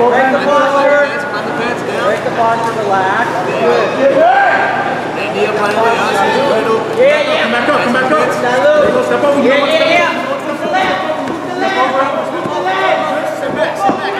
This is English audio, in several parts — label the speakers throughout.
Speaker 1: Break the posture. Break the posture, relax. Good. Yeah. Come back up, come back up. Step over. Yeah. Step back.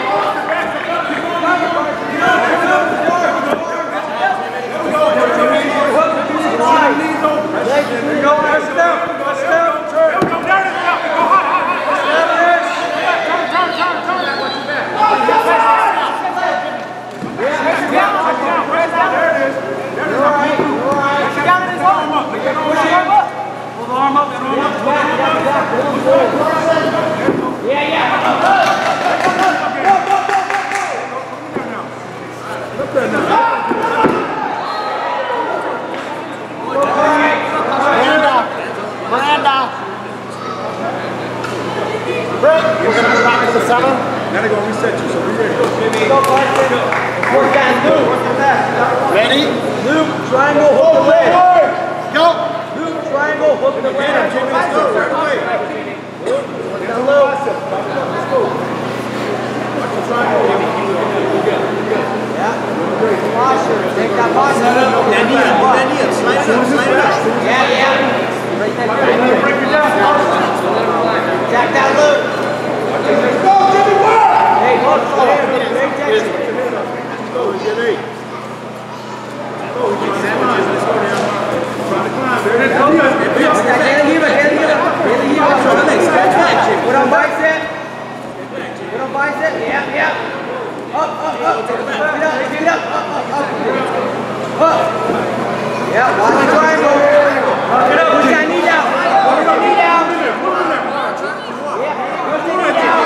Speaker 2: We're going to go back to the center.
Speaker 3: Now they're going to reset you, so be ready.
Speaker 2: Ready?
Speaker 1: Luke, triangle, hook the leg.
Speaker 2: Go.
Speaker 1: Luke, triangle, hook the leg.
Speaker 3: Let's go.
Speaker 1: Down low. Yeah. Posture. Take that posture.
Speaker 4: That knee up. Slide it up.
Speaker 1: Yeah. Break that knee.
Speaker 3: Break it down.
Speaker 1: Jack that loop.
Speaker 3: Let's go, Jimmy, work!
Speaker 1: Hey, look. Great tension.
Speaker 3: Let's go, Jimmy. Let's go now. Trying to climb. There it is.
Speaker 1: Put on bicep. Put on bicep. Yeah. Up. Get up. Up. Yeah, watch the triangle. Push that knee down. Push that knee down. Yeah, push the knee down.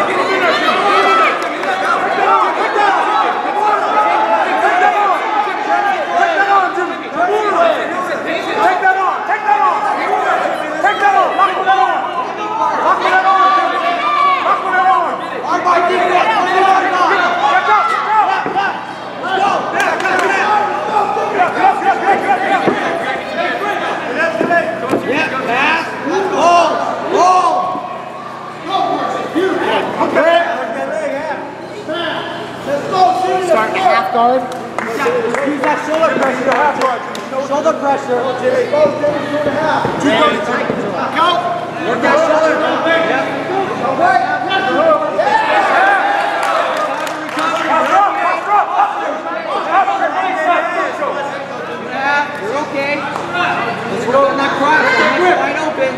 Speaker 2: Start half guard.
Speaker 1: Use that shoulder pressure. Shoulder pressure.
Speaker 2: Go.
Speaker 1: Work that shoulder. Yeah, you're okay. Let's go in that cross. Wide open.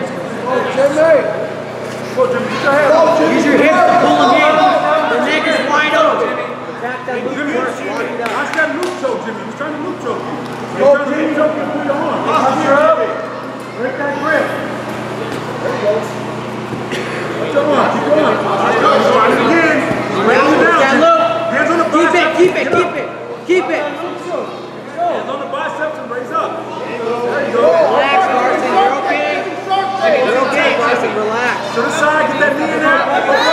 Speaker 1: Use your hips to pull them in. The neck is wide open.
Speaker 3: Jimmy, watch that loop choke, Jimmy. He's trying to loop choke you. He's trying to loop choke you through your arm. Break that grip. There you go. Keep going. Try it again. Hands on the biceps.
Speaker 1: Keep it.
Speaker 3: Hands on the biceps and raise up. There you go.
Speaker 1: Relax, Carson. You're okay. You're okay, Carson. Relax.
Speaker 3: To the side, get that knee in there.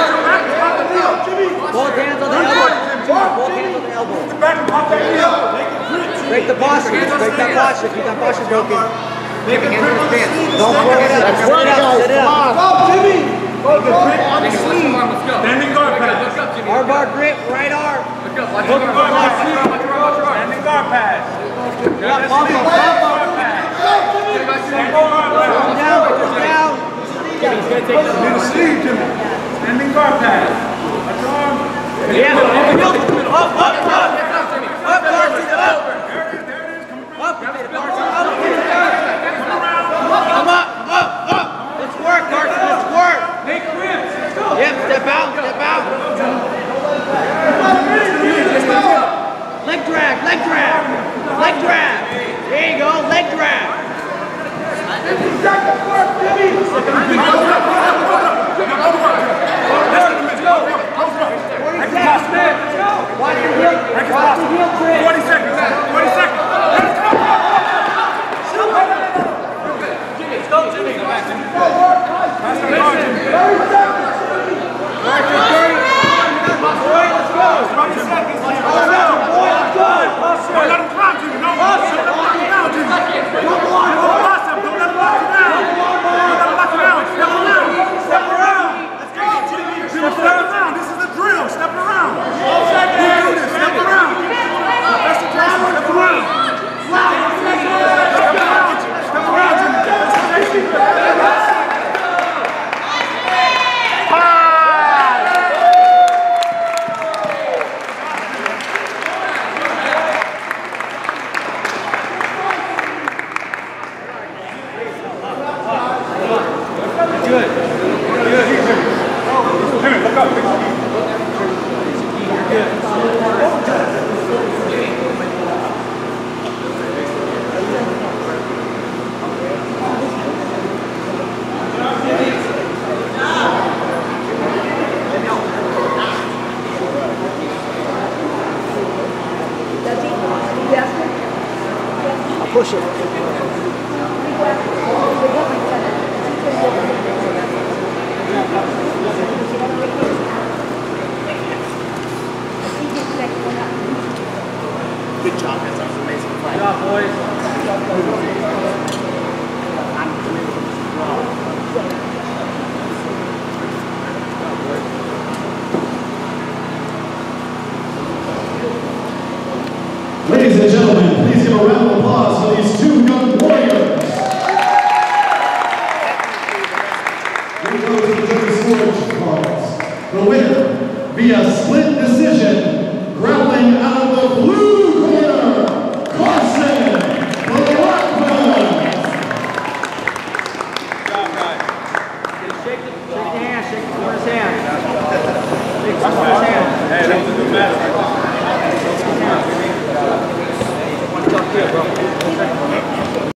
Speaker 1: Both hands on the elbow. Both hands on the elbow.
Speaker 3: Get back and pop that knee up. Make it grit.
Speaker 1: Break the posture. Break that posture. Keep that posture broken.
Speaker 3: Make it grip on the sleeve.
Speaker 1: Don't throw it up. Set it up. Set it up.
Speaker 3: Go, Jimmy. Make it grip on the sleeve. Standing guard pass.
Speaker 1: Arm bar grip. Right arm.
Speaker 3: Hook the left sleeve. Standing guard pass.
Speaker 1: Yeah, pump up.
Speaker 3: Standing guard pass.
Speaker 1: Down.
Speaker 3: Need a sleeve, Jimmy. Standing guard pass. That's your arm.
Speaker 1: Yeah. Up. Come up. Let's work, Carson. Let's work. Make ribs. Let's go. Yep. Step out. Leg drag. There you go. Leg drag. Watch the heel trick.
Speaker 3: 20 seconds. Jimmy. Go back, Jimmy. Pass the ball, Jimmy. 30 seconds. Let's go. 20 seconds. Don't let him climb, Jimmy. No. Don't let him lock you down, Jimmy. Don't let him lock you down. Step around. Let's go, Jimmy. Step around. This is the drill. Step around.
Speaker 1: push it.
Speaker 4: Good job, that's an amazing fight.
Speaker 1: Good job, boys.